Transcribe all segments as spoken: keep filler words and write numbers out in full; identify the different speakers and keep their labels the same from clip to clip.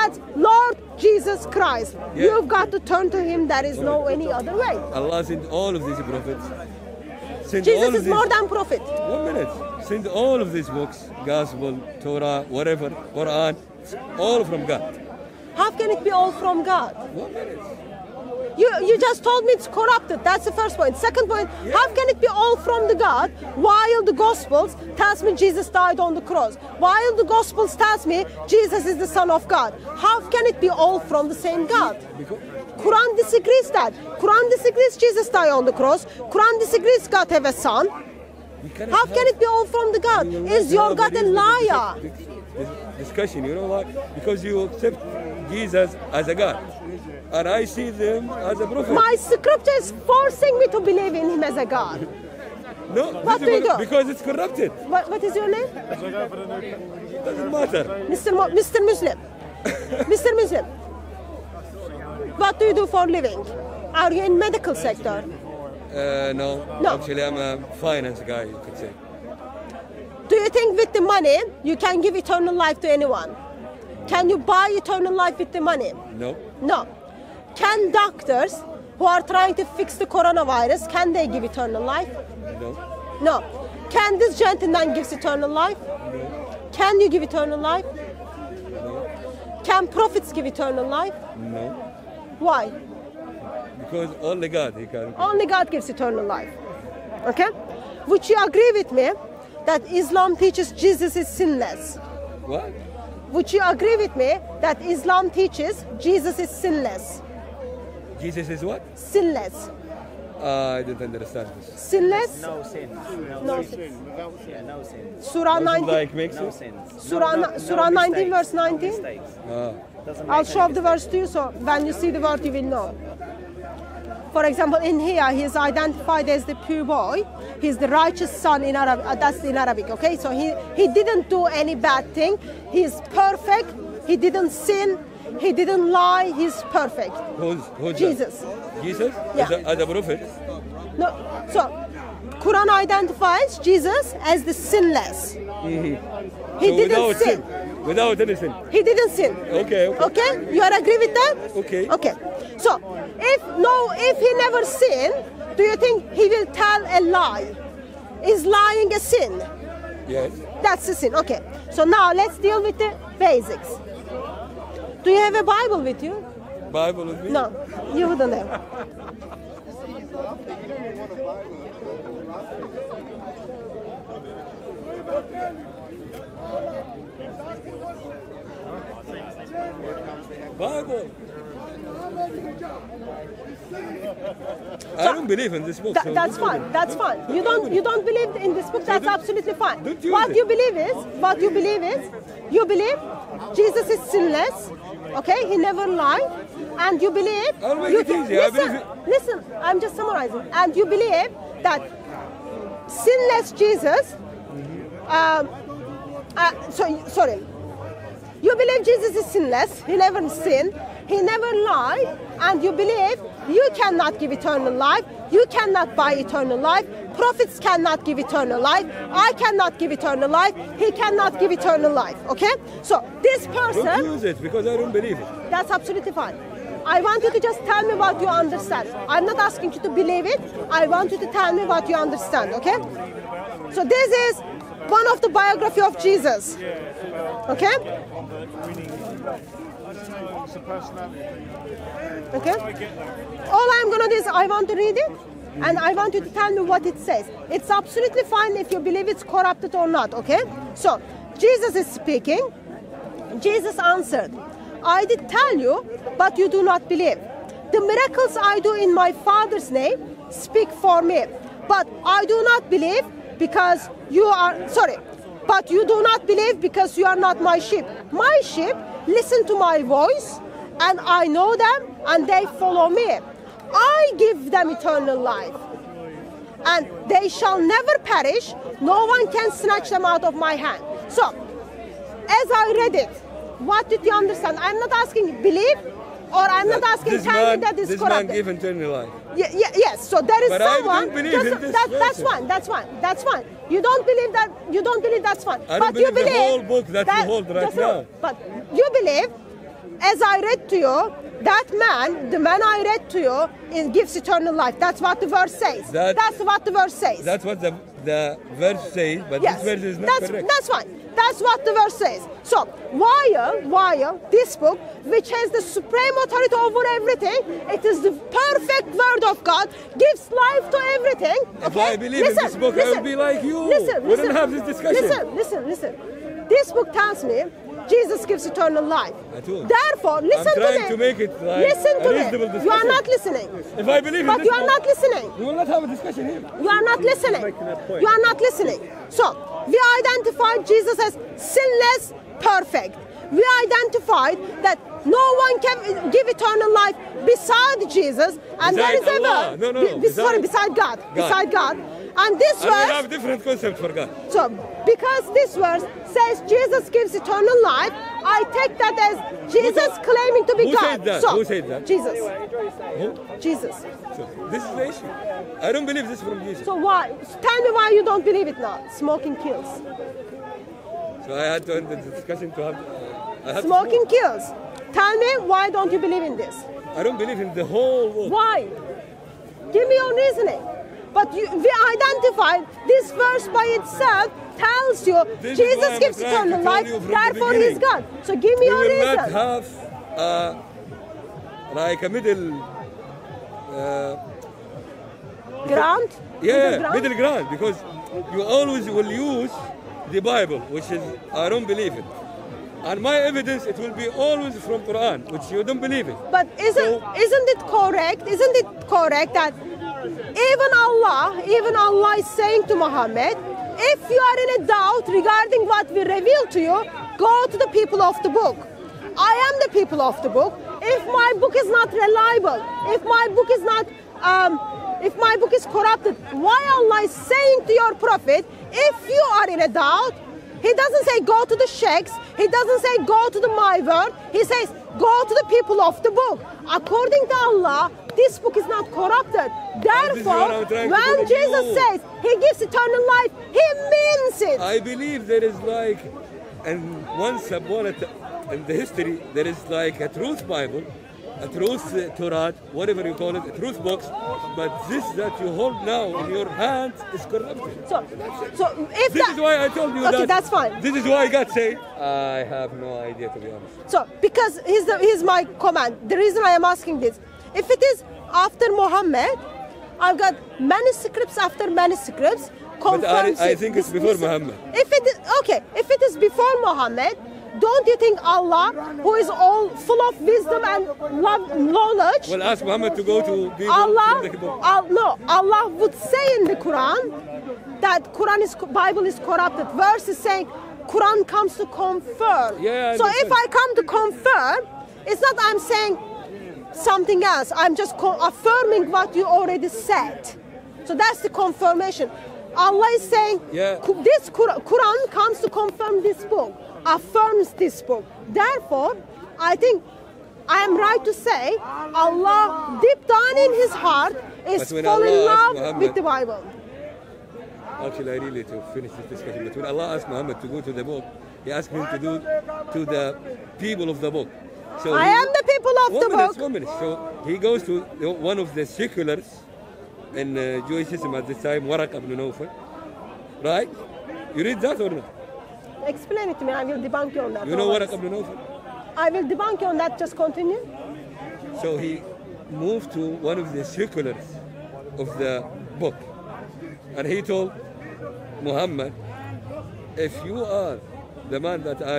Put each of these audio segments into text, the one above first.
Speaker 1: That's Lord Jesus Christ.
Speaker 2: Yeah.
Speaker 1: You've got to turn to him. There is no any other way.
Speaker 2: Allah sent all of these prophets. Sent
Speaker 1: Jesus
Speaker 2: all of
Speaker 1: is
Speaker 2: these,
Speaker 1: more than prophet.
Speaker 2: One minute. Send all of these books, Gospel, Torah, whatever, Quran, all from God.
Speaker 1: How can it be all from God?
Speaker 2: One minute.
Speaker 1: You you just told me it's corrupted. That's the first point. Second point, how can it be all from the God while the Gospels tells me Jesus died on the cross? While the Gospels tells me Jesus is the Son of God. How can it be all from the same God?
Speaker 2: Because
Speaker 1: Quran disagrees that. Quran disagrees Jesus died on the cross. Quran disagrees God have a son.
Speaker 2: we cannot
Speaker 1: How
Speaker 2: have-
Speaker 1: can it be all from the God?
Speaker 2: we will
Speaker 1: Is
Speaker 2: not
Speaker 1: your
Speaker 2: have
Speaker 1: God a
Speaker 2: reasonable
Speaker 1: liar?
Speaker 2: dis- dis- Discussion, you know why? Because you accept Jesus as a God, and I see them as a prophet.
Speaker 1: My scripture is forcing me to believe in him as a God.
Speaker 2: No,
Speaker 1: What
Speaker 2: this
Speaker 1: do you
Speaker 2: is
Speaker 1: do?
Speaker 2: because it's corrupted.
Speaker 1: What, what is your name?
Speaker 2: Doesn't matter.
Speaker 1: Mister Mo- Mister Muslim. Mister Muslim. What do you do for living? Are you in medical sector?
Speaker 2: Uh, no,
Speaker 1: No.
Speaker 2: actually, I'm a finance guy, you could say.
Speaker 1: Do you think with the money you can give eternal life to anyone? Can you buy eternal life with the money?
Speaker 2: No,
Speaker 1: No. Can doctors who are trying to fix the coronavirus, can they give eternal life?
Speaker 2: no,
Speaker 1: No. Can this gentleman give eternal life? Can you give eternal life? Can prophets give eternal life?
Speaker 2: no.
Speaker 1: Why?
Speaker 2: Because only God, He can.
Speaker 1: Only God gives eternal life. Okay? Would you agree with me that Islam teaches Jesus is sinless?
Speaker 2: What?
Speaker 1: Would you agree with me that Islam teaches Jesus is sinless?
Speaker 2: Jesus is what?
Speaker 1: Sinless.
Speaker 2: Uh, I don't understand this.
Speaker 1: Sinless?
Speaker 3: No sins. No,
Speaker 1: No
Speaker 3: sins.
Speaker 1: sins.
Speaker 3: Yeah, no sins.
Speaker 1: Surah
Speaker 2: Doesn't
Speaker 1: nineteen.
Speaker 2: like makes
Speaker 3: No
Speaker 2: it?
Speaker 3: sins.
Speaker 1: Surah,
Speaker 3: no, no,
Speaker 1: Surah
Speaker 3: no
Speaker 1: nineteen
Speaker 3: mistakes.
Speaker 1: verse nineteen.
Speaker 3: No mistakes.
Speaker 2: Ah.
Speaker 3: Doesn't
Speaker 1: I'll
Speaker 3: make
Speaker 1: show
Speaker 3: any
Speaker 1: up the
Speaker 3: mistakes.
Speaker 1: verse to you, so when you see the word, you will know. For example, in here, he is identified as the pure boy. He's the righteous son in Arabic. Uh, that's in Arabic, okay? So he, he didn't do any bad thing. He's perfect. He didn't sin. He didn't lie. He's perfect.
Speaker 2: Who's, who's
Speaker 1: Jesus.
Speaker 2: that? Jesus?
Speaker 1: Yeah.
Speaker 2: As, a, as a prophet?
Speaker 1: No, so Quran identifies Jesus as the sinless. He
Speaker 2: So
Speaker 1: didn't
Speaker 2: without
Speaker 1: sin.
Speaker 2: sin. Without any sin.
Speaker 1: He didn't sin.
Speaker 2: Okay, okay.
Speaker 1: Okay? You are agree with that?
Speaker 2: Okay.
Speaker 1: Okay. So if no, if he never sinned, do you think he will tell a lie? Is lying a sin?
Speaker 2: Yes.
Speaker 1: That's a sin. Okay. So now let's deal with the basics. Do you have a Bible with you?
Speaker 2: Bible with me?
Speaker 1: No, you wouldn't have.
Speaker 2: Bible. I don't believe in this book.
Speaker 1: That,
Speaker 2: so
Speaker 1: that's
Speaker 2: don't
Speaker 1: fine.
Speaker 2: believe.
Speaker 1: That's fine. You don't you don't believe in this book. That's
Speaker 2: don't-
Speaker 1: absolutely fine.
Speaker 2: don't use
Speaker 1: What
Speaker 2: it.
Speaker 1: you believe is what you believe is you believe Jesus is sinless. Okay, he never lied, and you believe.
Speaker 2: I'll make
Speaker 1: you
Speaker 2: it easy. I
Speaker 1: Listen,
Speaker 2: believe it.
Speaker 1: listen. I'm just summarizing, and you believe that sinless Jesus. Um, uh, so sorry. You believe Jesus is sinless, he never sinned, he never lied, and you believe you cannot give eternal life, you cannot buy eternal life, prophets cannot give eternal life, I cannot give eternal life, he cannot give eternal life, okay? So this
Speaker 2: Don't
Speaker 1: person,
Speaker 2: use it because I don't believe it.
Speaker 1: that's absolutely fine. I want you to just tell me what you understand. I'm not asking you to believe it, I want you to tell me what you understand, okay? So this is one of the biography of Jesus, okay? Okay? All I'm gonna do is I want to read it and I want you to tell me what it says. It's absolutely fine if you believe it's corrupted or not, okay? So, Jesus is speaking. Jesus answered, I did tell you, but you do not believe. The miracles I do in my Father's name speak for me. But I do not believe because you are, sorry, but you do not believe because you are not my sheep. My sheep listen to my voice, and I know them, and they follow me. I give them eternal life, and they shall never perish. No one can snatch them out of my hand. So, as I read it, what did you understand? I'm not asking you believe, or I'm not asking
Speaker 2: This
Speaker 1: tell
Speaker 2: man,
Speaker 1: me that is
Speaker 2: this man
Speaker 1: correct.
Speaker 2: gave eternal life.
Speaker 1: Yeah, yeah, yes. So there is
Speaker 2: But I
Speaker 1: someone.
Speaker 2: don't believe
Speaker 1: just-
Speaker 2: in this
Speaker 1: that, that's
Speaker 2: version.
Speaker 1: fine. That's fine. That's fine. You don't believe that. You don't believe that's fine.
Speaker 2: I don't
Speaker 1: but you
Speaker 2: believe the
Speaker 1: believe
Speaker 2: whole book that you hold right
Speaker 1: just a-
Speaker 2: now.
Speaker 1: But you believe, as I read to you, that man, the man I read to you, it gives eternal life. That's what the verse says.
Speaker 2: That-
Speaker 1: That's what the verse says.
Speaker 2: That's what the, the verse says, but
Speaker 1: Yes,
Speaker 2: this verse is not
Speaker 1: that's,
Speaker 2: correct.
Speaker 1: that's fine. That's what the verse says. So, while, while this book, which has the supreme authority over everything, it is the perfect word of God, gives life to everything.
Speaker 2: If
Speaker 1: Okay?
Speaker 2: I believe in this book, I will be like you.
Speaker 1: Listen,
Speaker 2: We don't
Speaker 1: listen,
Speaker 2: have this discussion.
Speaker 1: Listen, listen, listen. This book tells me Jesus gives eternal life.
Speaker 2: I told you.
Speaker 1: Therefore, listen
Speaker 2: I'm trying
Speaker 1: to me.
Speaker 2: to make it like
Speaker 1: listen
Speaker 2: a
Speaker 1: to
Speaker 2: reasonable
Speaker 1: me. You are
Speaker 2: discussion.
Speaker 1: not listening.
Speaker 2: If I believe in
Speaker 1: But
Speaker 2: this
Speaker 1: you are
Speaker 2: book,
Speaker 1: not listening.
Speaker 2: we will not have a discussion here.
Speaker 1: You are not listening.
Speaker 3: making that point.
Speaker 1: You are not listening. So, we identified Jesus as sinless, perfect. We identified that no one can give eternal life beside Jesus, and there is
Speaker 2: Beside
Speaker 1: a
Speaker 2: Allah.
Speaker 1: verse.
Speaker 2: No, no, no.
Speaker 1: be- sorry, beside God. Beside God. And this
Speaker 2: And we
Speaker 1: verse.
Speaker 2: have different concepts for God.
Speaker 1: So, because this verse says Jesus gives eternal life, I take that as Jesus claiming to be
Speaker 2: Who
Speaker 1: God.
Speaker 2: said that?
Speaker 1: So,
Speaker 2: Who said that?
Speaker 1: Jesus.
Speaker 2: Who?
Speaker 1: Jesus.
Speaker 2: So this is the issue. I don't believe this from Jesus.
Speaker 1: So why? Tell me why you don't believe it now. Smoking kills.
Speaker 2: So I had to end the discussion to have. Uh, I have to
Speaker 1: Smoking kills. Tell me why don't you believe in this?
Speaker 2: smoke. I don't believe in the whole world.
Speaker 1: Why? Give me your reasoning. But you, we identified this verse by itself tells you
Speaker 2: This is why
Speaker 1: Jesus
Speaker 2: I'm
Speaker 1: gives
Speaker 2: trying to
Speaker 1: eternal
Speaker 2: tell
Speaker 1: life,
Speaker 2: you from the
Speaker 1: therefore he is
Speaker 2: beginning.
Speaker 1: God. So give me
Speaker 2: We
Speaker 1: your
Speaker 2: will not
Speaker 1: reason.
Speaker 2: have uh, like a middle. Uh,
Speaker 1: Ground?
Speaker 2: yeah,
Speaker 1: ground?
Speaker 2: middle ground, because you always will use the Bible, which is I don't believe it. And my evidence, it will be always from Quran, which you don't believe it.
Speaker 1: But isn't
Speaker 2: So-
Speaker 1: isn't it correct? Isn't it correct that even Allah, even Allah is saying to Muhammad, if you are in a doubt regarding what we reveal to you, go to the people of the book. I am the people of the book. If my book is not reliable, if my book is not, um, if my book is corrupted, why Allah is saying to your prophet, if you are in a doubt, he doesn't say go to the sheikhs. He doesn't say go to the my word. He says go to the people of the book. According to Allah, this book is not corrupted.
Speaker 2: This is what
Speaker 1: Therefore,
Speaker 2: I'm trying to
Speaker 1: when
Speaker 2: tell
Speaker 1: Jesus
Speaker 2: you.
Speaker 1: says he gives eternal life, he means it.
Speaker 2: I believe there is like, and once upon a t- in the history, there is like a truth Bible, a truth uh, Torah, whatever you call it, a truth box. But this that you hold now in your hand is corrupted.
Speaker 1: So, so if
Speaker 2: This
Speaker 1: that,
Speaker 2: is why I told you
Speaker 1: okay,
Speaker 2: that.
Speaker 1: that's fine.
Speaker 2: This is why God said, I have no idea, to be honest.
Speaker 1: So, because here's, the, here's my comment. The reason I am asking this, if it is after Muhammad, I've got manuscripts after manuscripts.
Speaker 2: But I,
Speaker 1: confirms
Speaker 2: I
Speaker 1: it.
Speaker 2: think it's
Speaker 1: This-
Speaker 2: before
Speaker 1: this-
Speaker 2: Muhammad.
Speaker 1: If it is, okay, if it is before Muhammad, don't you think Allah, who is all full of wisdom and love, knowledge,
Speaker 2: Well, ask Muhammad to go to people
Speaker 1: Allah,
Speaker 2: from the book.
Speaker 1: Al- no, Allah would say in the Quran that Quran is Bible is corrupted. Verse is saying Quran comes to confirm.
Speaker 2: Yeah, I
Speaker 1: so if
Speaker 2: understand.
Speaker 1: I come to confirm, it's not I'm saying something else. I'm just co- affirming what you already said. So that's the confirmation. Allah is saying
Speaker 2: Yeah.
Speaker 1: "Qu- this Qur- Quran comes to confirm this book, affirms this book. Therefore, I think I am right to say Allah deep down in his heart is
Speaker 2: But when
Speaker 1: fall in
Speaker 2: Allah asked
Speaker 1: love
Speaker 2: Muhammad-
Speaker 1: with the Bible.
Speaker 2: Actually, I really to finish this discussion. But when Allah asked Muhammad to go to the book, He asked him to do to the people of the book. So
Speaker 1: I
Speaker 2: he-
Speaker 1: am the people of
Speaker 2: one
Speaker 1: the
Speaker 2: minute,
Speaker 1: book.
Speaker 2: One minute. So he goes to the- one of the seculars in uh, Jewishism at this time, Waraq ibn Nawfal, right? You read that or not?
Speaker 1: Explain it to me. I will debunk you on that.
Speaker 2: You
Speaker 1: No
Speaker 2: know
Speaker 1: worries.
Speaker 2: Waraq ibn Nawfal?
Speaker 1: I will debunk you on that. Just continue.
Speaker 2: So he moved to one of the seculars of the book, and he told Muhammad, if you are the man that I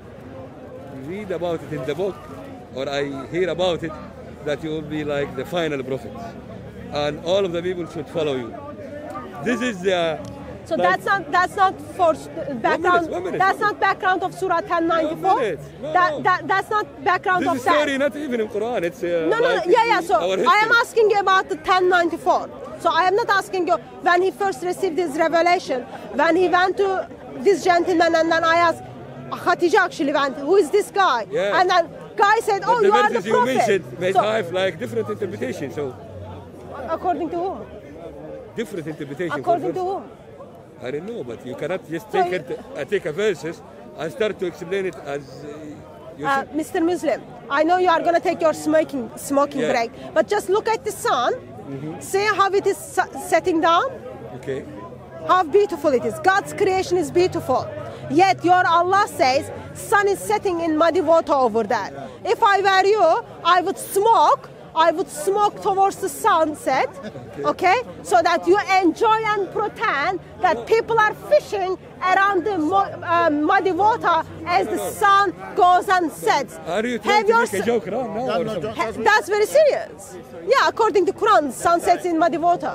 Speaker 2: read about it in the book, or I hear about it, that you will be like the final prophet, and all of the people should follow you. This is the
Speaker 1: So
Speaker 2: like-
Speaker 1: that's not that's not for s- background.
Speaker 2: one minute,
Speaker 1: that's
Speaker 2: one
Speaker 1: not background of Surah ten ninety-four.
Speaker 2: One minute. No,
Speaker 1: that,
Speaker 2: no.
Speaker 1: that that's not background
Speaker 2: this
Speaker 1: of
Speaker 2: is story
Speaker 1: that.
Speaker 2: not even in Quran. It's uh,
Speaker 1: No, no, no,
Speaker 2: like
Speaker 1: yeah, yeah. So
Speaker 2: our
Speaker 1: I am
Speaker 2: history.
Speaker 1: asking you about the ten ninety-four. So I am not asking you when he first received his revelation, when he went to this gentleman, and then I asked, Khadija actually went, who is this guy?
Speaker 2: Yeah.
Speaker 1: And then guy said,
Speaker 2: But
Speaker 1: oh,
Speaker 2: the
Speaker 1: you are the
Speaker 2: verses you
Speaker 1: prophet.
Speaker 2: mentioned may
Speaker 1: So,
Speaker 2: have like different interpretations. So
Speaker 1: according to whom?
Speaker 2: different interpretations. for
Speaker 1: According to
Speaker 2: verses.
Speaker 1: whom?
Speaker 2: I don't know, but you cannot just
Speaker 1: So
Speaker 2: take
Speaker 1: you-
Speaker 2: it, uh, take a verses and start to explain it as uh, You
Speaker 1: Uh,
Speaker 2: see?
Speaker 1: Mister Muslim, I know you are going to take your smoking smoking
Speaker 2: Yeah.
Speaker 1: break, but just look at the sun. See how it is su- setting down?
Speaker 2: Okay.
Speaker 1: How beautiful it is. God's creation is beautiful. Yet your Allah says, sun is setting in muddy water over there. If I were you, I would smoke. I would smoke towards the sunset, okay? So that you enjoy and pretend that people are fishing around the mo- uh, muddy water as the sun goes and sets.
Speaker 2: Are you trying
Speaker 1: Have
Speaker 2: to
Speaker 1: your
Speaker 2: make a
Speaker 1: s-
Speaker 2: joke around now? or something?
Speaker 1: Ha- That's very serious. Yeah, according to Quran, sun sets in muddy water.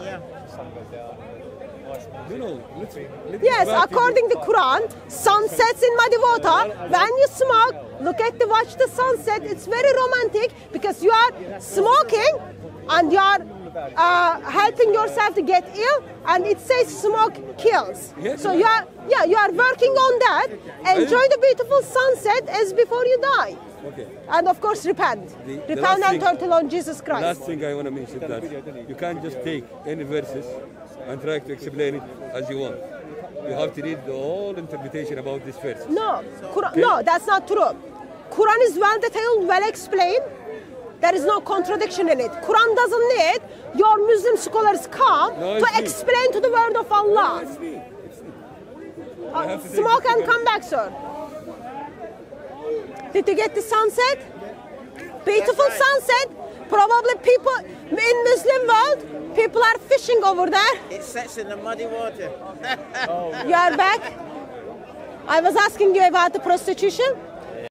Speaker 2: No, no. Let's, let's
Speaker 1: Yes,
Speaker 2: go back to the-
Speaker 1: according to Quran, sun sets in muddy water. When you smoke, look at the watch the sunset. It's very romantic because you are smoking and you are uh, helping yourself to get ill. And it says smoke kills.
Speaker 2: Yes.
Speaker 1: So you are, yeah, you are working on that. Enjoy the beautiful sunset as before you die.
Speaker 2: Okay.
Speaker 1: And of course, repent.
Speaker 2: The- the
Speaker 1: repent
Speaker 2: last
Speaker 1: and
Speaker 2: thing-
Speaker 1: turn to Lord Jesus
Speaker 2: The
Speaker 1: Christ.
Speaker 2: last thing I want to mention that you can't just take any verses and try to explain it as you want. You have to read the whole interpretation about this verse.
Speaker 1: No, Quran, no, that's not true. Quran is well detailed, well explained. There is no contradiction in it. Quran doesn't need your Muslim scholars come
Speaker 2: No,
Speaker 1: to
Speaker 2: it's me.
Speaker 1: explain to the word of Allah.
Speaker 2: It's me. It's me. I
Speaker 1: Uh,
Speaker 2: have to take
Speaker 1: smoke
Speaker 2: it
Speaker 1: and
Speaker 2: together.
Speaker 1: come back, sir. Did you get the sunset? Beautiful sunset. Probably people in Muslim world, people are fishing over there.
Speaker 3: It sets in the muddy water.
Speaker 1: You are back. I was asking you about the prostitution.